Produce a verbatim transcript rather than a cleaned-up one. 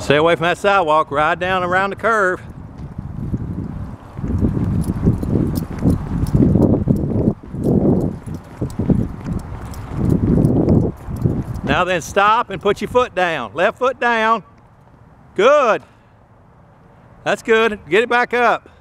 Stay away from that sidewalk, ride down around the curve. Now then, stop and put your foot down. Left foot down. Good. That's good. Get it back up.